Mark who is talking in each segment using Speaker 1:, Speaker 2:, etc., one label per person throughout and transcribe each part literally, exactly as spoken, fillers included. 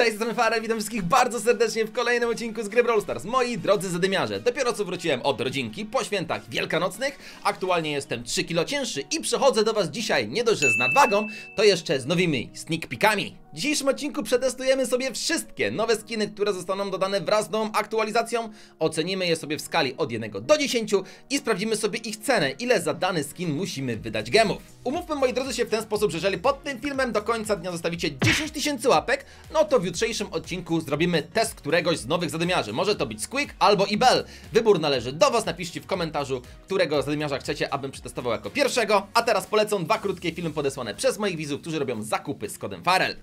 Speaker 1: Cześć, jestem Farel, witam wszystkich bardzo serdecznie w kolejnym odcinku z gry Brawl Stars. Moi drodzy zadymiarze, dopiero co wróciłem od rodzinki po świętach wielkanocnych. Aktualnie jestem trzy kilo cięższy i przychodzę do was dzisiaj nie dość, że z nadwagą, to jeszcze z nowymi sneak peekami. W dzisiejszym odcinku przetestujemy sobie wszystkie nowe skiny, które zostaną dodane wraz z nową aktualizacją. Ocenimy je sobie w skali od jednego do dziesięciu i sprawdzimy sobie ich cenę, ile za dany skin musimy wydać gemów. Umówmy, moi drodzy, się w ten sposób, że jeżeli pod tym filmem do końca dnia zostawicie dziesięć tysięcy łapek, no to w jutrzejszym odcinku zrobimy test któregoś z nowych zadymiarzy. Może to być Squeak albo Ibel. Wybór należy do was, napiszcie w komentarzu, którego zadymiarza chcecie, abym przetestował jako pierwszego. A teraz polecą dwa krótkie filmy podesłane przez moich widzów, którzy robią zakupy z kodem Farel.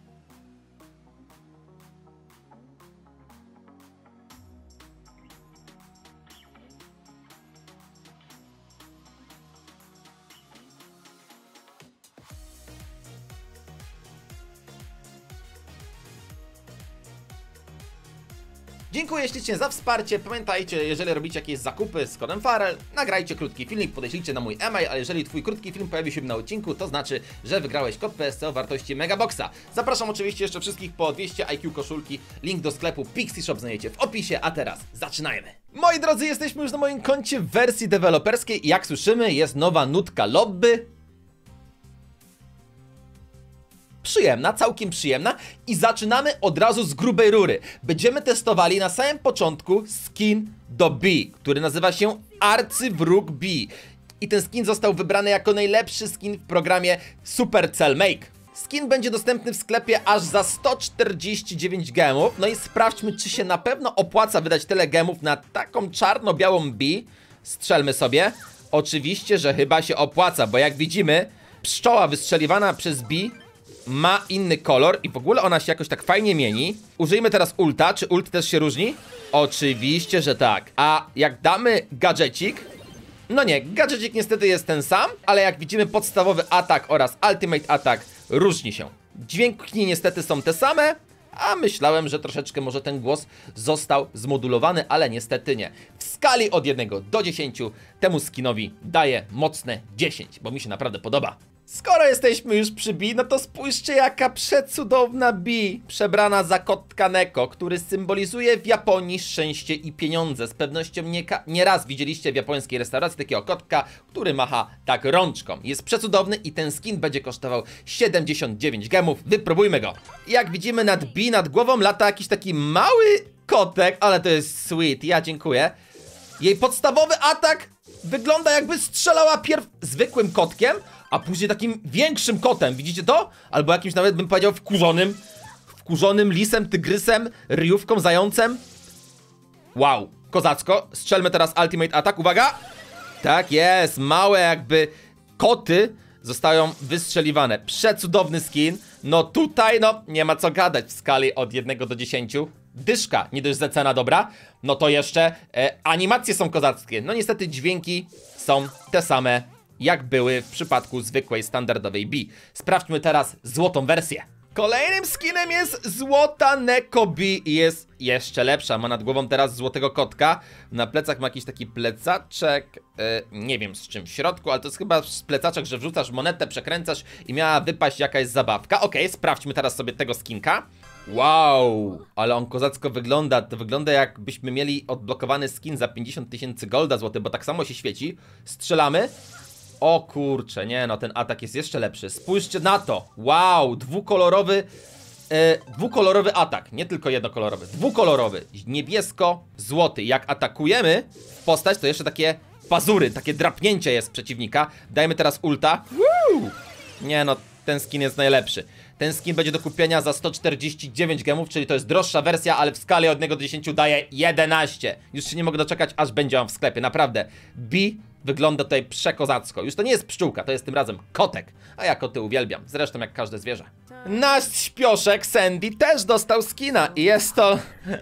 Speaker 1: Dziękuję ślicznie za wsparcie. Pamiętajcie, jeżeli robicie jakieś zakupy z kodem Farel, nagrajcie krótki filmik, podeślijcie na mój e-mail, a jeżeli twój krótki film pojawi się na odcinku, to znaczy, że wygrałeś kod P S C o wartości Megaboxa. Zapraszam oczywiście jeszcze wszystkich po dwieście I Q koszulki. Link do sklepu Pixie Shop znajdziecie w opisie, a teraz zaczynajmy. Moi drodzy, jesteśmy już na moim koncie w wersji deweloperskiej i jak słyszymy, jest nowa nutka lobby. Przyjemna, całkiem przyjemna i zaczynamy od razu z grubej rury. Będziemy testowali na samym początku skin do B, który nazywa się Arcywróg B. I ten skin został wybrany jako najlepszy skin w programie Supercell Make. Skin będzie dostępny w sklepie aż za sto czterdzieści dziewięć gemów. No i sprawdźmy, czy się na pewno opłaca wydać tyle gemów na taką czarno-białą B. Strzelmy sobie. Oczywiście, że chyba się opłaca, bo jak widzimy, pszczoła wystrzeliwana przez B ma inny kolor i w ogóle ona się jakoś tak fajnie mieni. Użyjmy teraz ulta. Czy ult też się różni? Oczywiście, że tak. A jak damy gadżecik? No nie, gadżecik niestety jest ten sam, ale jak widzimy, podstawowy atak oraz ultimate atak różni się. Dźwięki niestety są te same, a myślałem, że troszeczkę może ten głos został zmodulowany, ale niestety nie. W skali od jednego do dziesięciu temu skinowi daję mocne dziesięć, bo mi się naprawdę podoba. Skoro jesteśmy już przy B, no to spójrzcie, jaka przecudowna B, przebrana za kotka Neko, który symbolizuje w Japonii szczęście i pieniądze. Z pewnością nie, nie raz widzieliście w japońskiej restauracji takiego kotka, który macha tak rączką. Jest przecudowny i ten skin będzie kosztował siedemdziesiąt dziewięć gemów. Wypróbujmy go. Jak widzimy, nad B, nad głową lata jakiś taki mały kotek, ale to jest sweet, ja dziękuję. Jej podstawowy atak wygląda, jakby strzelała pierw zwykłym kotkiem, a później takim większym kotem, widzicie to? Albo jakimś nawet, bym powiedział, wkurzonym Wkurzonym lisem, tygrysem, ryjówką, zającem. Wow, kozacko. Strzelmy teraz ultimate atak, uwaga. Tak jest, małe jakby koty zostają wystrzeliwane. Przecudowny skin. No tutaj, no, nie ma co gadać w skali od jednego do dziesięciu. Dyszka, nie dość, że cena dobra, no to jeszcze e, animacje są kozackie. No niestety dźwięki są te same, jak były w przypadku zwykłej, standardowej B. Sprawdźmy teraz złotą wersję. Kolejnym skinem jest złota Neko B i jest jeszcze lepsza. Ma nad głową teraz złotego kotka. Na plecach ma jakiś taki plecaczek, yy, nie wiem z czym w środku, ale to jest chyba plecaczek, że wrzucasz monetę, przekręcasz i miała wypaść jakaś zabawka. Okej, okay, sprawdźmy teraz sobie tego skinka. Wow, ale on kozacko wygląda. To wygląda, jakbyśmy mieli odblokowany skin za pięćdziesiąt tysięcy golda złoty, bo tak samo się świeci. Strzelamy. O kurczę, nie no, ten atak jest jeszcze lepszy. Spójrzcie na to. Wow, dwukolorowy e, Dwukolorowy atak, nie tylko jednokolorowy. Dwukolorowy, niebiesko-złoty. Jak atakujemy w postać, to jeszcze takie pazury, takie drapnięcie jest przeciwnika. Dajmy teraz ulta. Woo! Nie no, ten skin jest najlepszy. Ten skin będzie do kupienia za sto czterdzieści dziewięć gemów, czyli to jest droższa wersja, ale w skali od jednego do dziesięciu daje jedenaście. Już się nie mogę doczekać, aż będzie on w sklepie, naprawdę. B wygląda tutaj przekozacko. Już to nie jest pszczółka, to jest tym razem kotek. A ja koty uwielbiam, zresztą jak każde zwierzę. Nasz śpioszek Sandy też dostał skina i jest to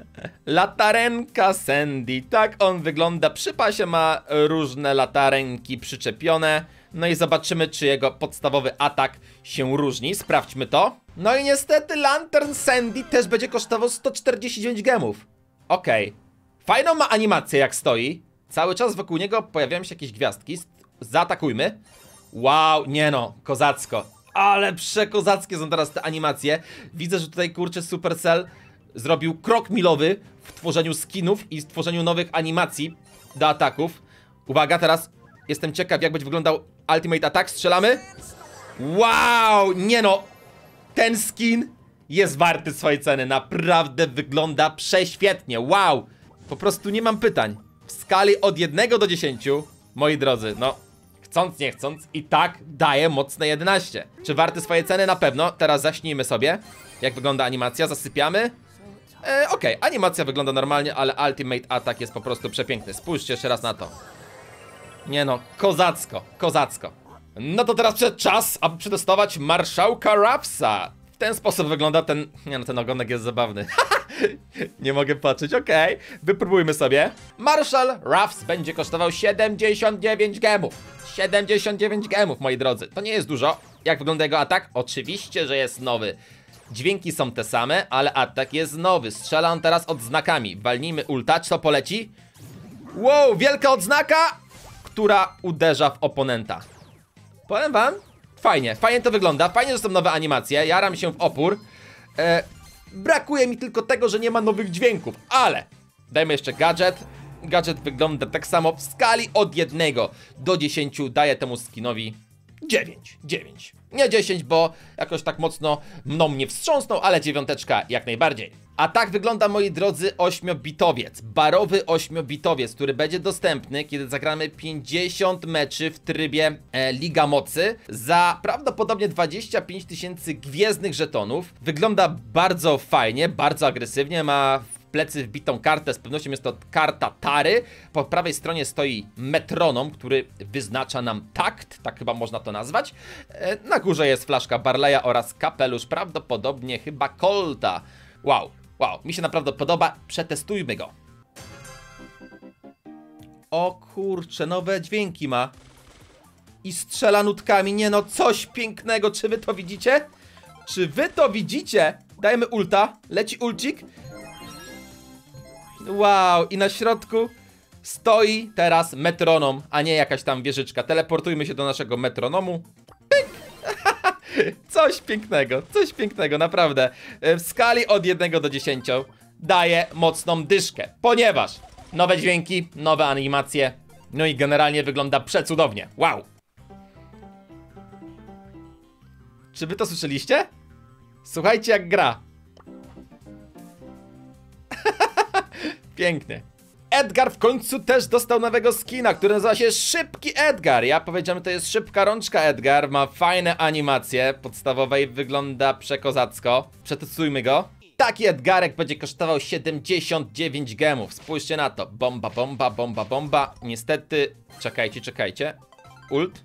Speaker 1: latarenka Sandy. Tak on wygląda, przy pasie ma różne latarenki przyczepione. No i zobaczymy, czy jego podstawowy atak się różni. Sprawdźmy to. No i niestety Lantern Sandy też będzie kosztował sto czterdzieści dziewięć gemów. Okej. Okay. Fajną ma animację, jak stoi. Cały czas wokół niego pojawiają się jakieś gwiazdki. Zaatakujmy. Wow, nie no, kozacko. Ale przekozackie są teraz te animacje. Widzę, że tutaj, kurczę, Supercell zrobił krok milowy w tworzeniu skinów i w tworzeniu nowych animacji do ataków. Uwaga, teraz jestem ciekaw, jak będzie wyglądał Ultimate Attack. Strzelamy. Wow, nie no. Ten skin jest warty swojej ceny. Naprawdę wygląda prześwietnie. Wow. Po prostu nie mam pytań. W skali od jednego do dziesięciu, moi drodzy, no chcąc nie chcąc, i tak daje mocne jedenaście. Czy warty swojej ceny? Na pewno. Teraz zaśnijmy sobie, jak wygląda animacja. Zasypiamy. e, Okej, okay. Animacja wygląda normalnie, ale Ultimate Attack jest po prostu przepiękny. Spójrzcie jeszcze raz na to. Nie no, kozacko, kozacko. No to teraz przyszedł czas, aby przetestować Marszałka Ruffsa. W ten sposób wygląda ten... Nie no, ten ogonek jest zabawny. Nie mogę patrzeć, okej. Okay. Wypróbujmy sobie. Marszal Ruffs będzie kosztował siedemdziesiąt dziewięć gemów. siedemdziesiąt dziewięć gemów, moi drodzy. To nie jest dużo. Jak wygląda jego atak? Oczywiście, że jest nowy. Dźwięki są te same, ale atak jest nowy. Strzela on teraz odznakami. Walnijmy ulta, czy to poleci? Wow, wielka odznaka, która uderza w oponenta. Powiem wam, fajnie, fajnie to wygląda. Fajnie, że są nowe animacje. Jaram się w opór. e, Brakuje mi tylko tego, że nie ma nowych dźwięków. Ale dajmy jeszcze gadżet. Gadżet wygląda tak samo. W skali od jednego do dziesięciu daję temu skinowi dziewięć, dziewięć. Nie dziesięć, bo jakoś tak mocno mną nie wstrząsnął, ale dziewiąteczka jak najbardziej. A tak wygląda, moi drodzy, ośmiobitowiec. Barowy ośmiobitowiec, który będzie dostępny, kiedy zagramy pięćdziesiąt meczy w trybie e, Liga Mocy za prawdopodobnie dwadzieścia pięć tysięcy gwiezdnych żetonów. Wygląda bardzo fajnie, bardzo agresywnie, ma w plecy wbitą kartę, z pewnością jest to karta Tary. Po prawej stronie stoi metronom, który wyznacza nam takt, tak chyba można to nazwać. E, na górze jest flaszka Barleya oraz kapelusz, prawdopodobnie chyba Colta. Wow. Wow, mi się naprawdę podoba, przetestujmy go. O kurczę, nowe dźwięki ma. I strzela nutkami, nie no, coś pięknego, czy wy to widzicie? Czy wy to widzicie? Dajmy ulta, leci ulcik. Wow, i na środku stoi teraz metronom, a nie jakaś tam wieżyczka. Teleportujmy się do naszego metronomu. Pyk! Coś pięknego, coś pięknego, naprawdę. W skali od jednego do dziesięciu daję mocną dyszkę, ponieważ nowe dźwięki, nowe animacje, no i generalnie wygląda przecudownie. Wow! Czy wy to słyszeliście? Słuchajcie, jak gra. Pięknie. Edgar w końcu też dostał nowego skina, który nazywa się Szybki Edgar. Ja powiedziałem, że to jest szybka rączka Edgar. Ma fajne animacje podstawowe i wygląda przekozacko. Przetestujmy go. Taki Edgarek będzie kosztował siedemdziesiąt dziewięć gemów. Spójrzcie na to. Bomba, bomba, bomba, bomba. Niestety... Czekajcie, czekajcie. Ult.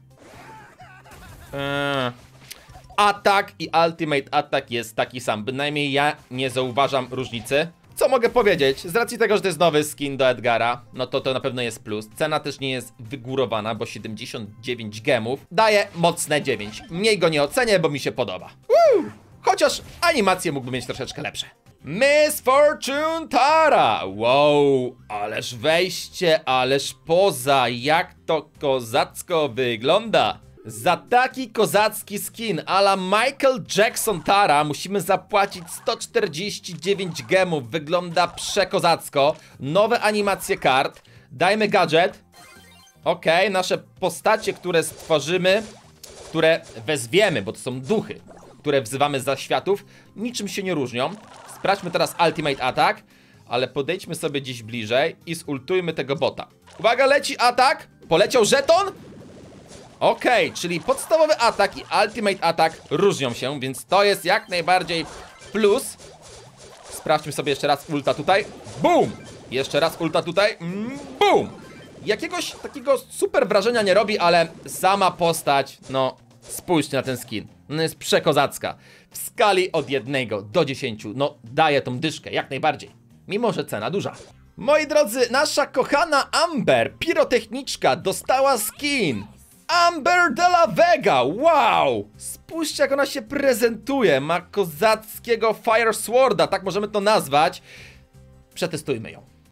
Speaker 1: Eee... Atak i Ultimate Attack jest taki sam. Bynajmniej ja nie zauważam różnicy. Co mogę powiedzieć? Z racji tego, że to jest nowy skin do Edgara, no to to na pewno jest plus. Cena też nie jest wygórowana, bo siedemdziesiąt dziewięć gemów daje mocne dziewięć. Mniej go nie ocenię, bo mi się podoba. Woo! Chociaż animacje mógłby mieć troszeczkę lepsze. Miss Fortune Tara! Wow, ależ wejście, ależ poza, jak to kozacko wygląda. Za taki kozacki skin a la Michael Jackson Tara musimy zapłacić sto czterdzieści dziewięć gemów. Wygląda przekozacko. Nowe animacje kart. Dajmy gadżet. Okej, okay, nasze postacie, które stworzymy, które wezwiemy, bo to są duchy, które wzywamy z zaświatów, niczym się nie różnią. Sprawdźmy teraz Ultimate Attack, ale podejdźmy sobie dziś bliżej i zultujmy tego bota. Uwaga, leci atak. Poleciał żeton. Okej, okay, czyli podstawowy atak i Ultimate Attack różnią się, więc to jest jak najbardziej plus. Sprawdźmy sobie jeszcze raz ulta tutaj. Boom! Jeszcze raz ulta tutaj. Mm, boom! Jakiegoś takiego super wrażenia nie robi, ale sama postać, no spójrzcie na ten skin. No jest przekozacka. W skali od jednego do dziesięciu, no daje tą dyszkę, jak najbardziej. Mimo że cena duża. Moi drodzy, nasza kochana Amber, pirotechniczka, dostała skin. Amber de la Vega, wow! Spójrzcie, jak ona się prezentuje. Ma kozackiego Fire Sworda, tak możemy to nazwać. Przetestujmy ją.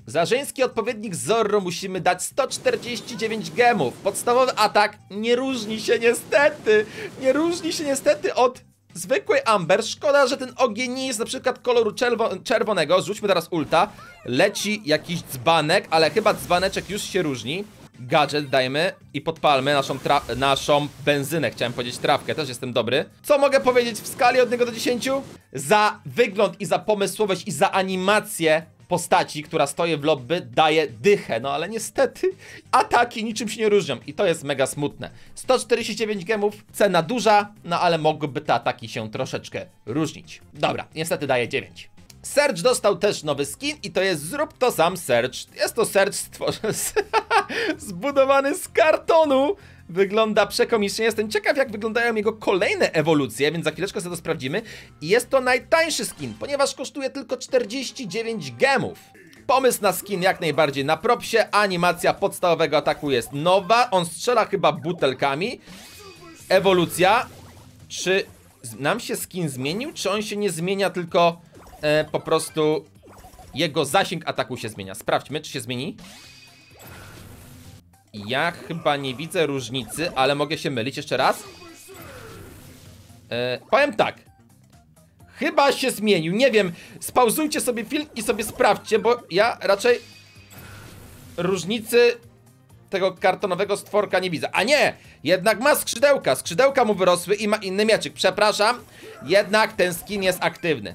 Speaker 1: Za żeński odpowiednik Zorro musimy dać sto czterdzieści dziewięć gemów. Podstawowy atak nie różni się niestety, nie różni się niestety od zwykłej Amber. Szkoda, że ten ogień nie jest na przykład koloru czerwo czerwonego. Rzućmy teraz ulta. Leci jakiś dzbanek, ale chyba dzbaneczek już się różni. Gadżet dajmy i podpalmy naszą, naszą benzynę, chciałem powiedzieć trawkę, też jestem dobry. Co mogę powiedzieć w skali od jednego do dziesięciu? Za wygląd i za pomysłowość i za animację postaci, która stoi w lobby, daje dychę. No ale niestety ataki niczym się nie różnią i to jest mega smutne. sto czterdzieści dziewięć gemów, cena duża, no ale mogłyby te ataki się troszeczkę różnić. Dobra, niestety daje dziewięć. Serge dostał też nowy skin i to jest Zrób to sam Serge. Jest to Serge stworzony zbudowany z kartonu. Wygląda przekomicznie. Jestem ciekaw, jak wyglądają jego kolejne ewolucje, więc za chwileczkę sobie to sprawdzimy. I jest to najtańszy skin, ponieważ kosztuje tylko czterdzieści dziewięć gemów. Pomysł na skin jak najbardziej na propsie. Animacja podstawowego ataku jest nowa. On strzela chyba butelkami. Ewolucja. Czy nam się skin zmienił, czy on się nie zmienia, tylko e, po prostu jego zasięg ataku się zmienia? Sprawdźmy, czy się zmieni. Ja chyba nie widzę różnicy, ale mogę się mylić jeszcze raz. E, powiem tak. Chyba się zmienił, nie wiem. Spauzujcie sobie film i sobie sprawdźcie, bo ja raczej różnicy tego kartonowego stworka nie widzę. A nie! Jednak ma skrzydełka. Skrzydełka mu wyrosły i ma inny mieczyk. Przepraszam. Jednak ten skin jest aktywny.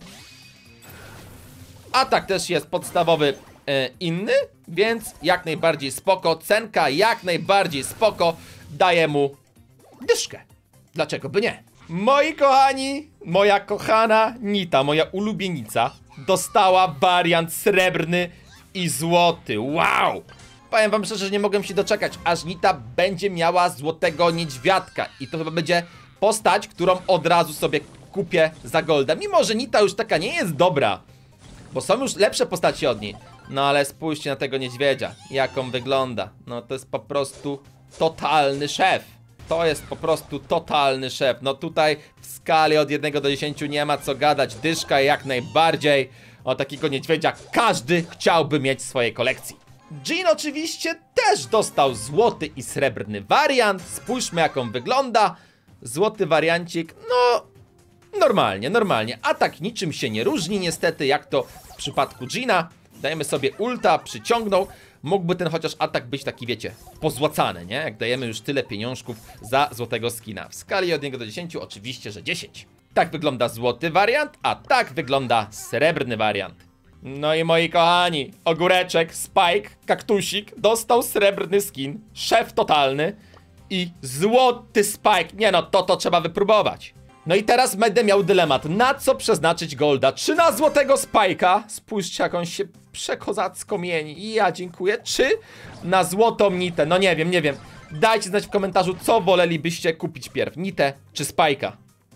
Speaker 1: Atak też jest podstawowy e, inny, więc jak najbardziej spoko. Cenka jak najbardziej spoko. Daję mu dyszkę. Dlaczego by nie? Moi kochani, moja kochana Nita, moja ulubienica, dostała wariant srebrny i złoty. Wow! Powiem wam szczerze, że nie mogłem się doczekać, aż Nita będzie miała złotego niedźwiadka. I to chyba będzie postać, którą od razu sobie kupię za golda. Mimo że Nita już taka nie jest dobra, bo są już lepsze postaci od niej. No ale spójrzcie na tego niedźwiedzia, jak on wygląda. No to jest po prostu totalny szef. To jest po prostu totalny szef. No tutaj w skali od jednego do dziesięciu nie ma co gadać. Dyszka jak najbardziej. O takiego niedźwiedzia każdy chciałby mieć w swojej kolekcji. Jhin oczywiście też dostał złoty i srebrny wariant. Spójrzmy jak on wygląda. Złoty wariancik, no normalnie, normalnie. Atak niczym się nie różni niestety, jak to w przypadku Jhina. Dajemy sobie ulta, przyciągnął. Mógłby ten chociaż atak być taki, wiecie, pozłacany, nie? Jak dajemy już tyle pieniążków za złotego skina. W skali od jednego do dziesięciu oczywiście, że dziesięć. Tak wygląda złoty wariant, a tak wygląda srebrny wariant. No i moi kochani, ogóreczek, Spike, kaktusik dostał srebrny skin, szef totalny i złoty Spike. Nie no, to to trzeba wypróbować. No i teraz będę miał dylemat, na co przeznaczyć golda? Czy na złotego Spike'a? Spójrzcie jak on się przekozacko mieni. I ja dziękuję. Czy na złotą Nitę? No nie wiem, nie wiem. Dajcie znać w komentarzu, co wolelibyście kupić pierw, Nitę czy Spike'a.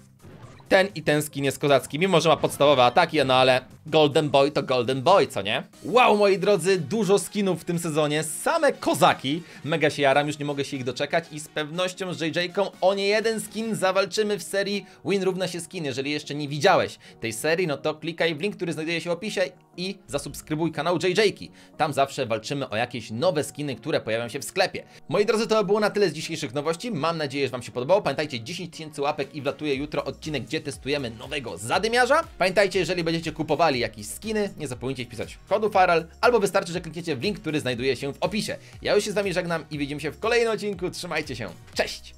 Speaker 1: Ten i ten skin jest kozacki, mimo że ma podstawowe ataki, no ale Golden Boy to Golden Boy, co nie? Wow, moi drodzy, dużo skinów w tym sezonie, same kozaki. Mega się jaram, już nie mogę się ich doczekać i z pewnością z J J-ką o nie jeden skin zawalczymy w serii Win równa się skin. Jeżeli jeszcze nie widziałeś tej serii, no to klikaj w link, który znajduje się w opisie i zasubskrybuj kanał J J-ki. Tam zawsze walczymy o jakieś nowe skiny, które pojawią się w sklepie. Moi drodzy, to było na tyle z dzisiejszych nowości. Mam nadzieję, że wam się podobało. Pamiętajcie, dziesięć tysięcy łapek i wlatuje jutro odcinek, gdzie testujemy nowego zadymiarza. Pamiętajcie, jeżeli będziecie kupowali jakieś skiny, nie zapomnijcie wpisać kodu Farel, albo wystarczy, że klikniecie w link, który znajduje się w opisie. Ja już się z wami żegnam i widzimy się w kolejnym odcinku. Trzymajcie się. Cześć!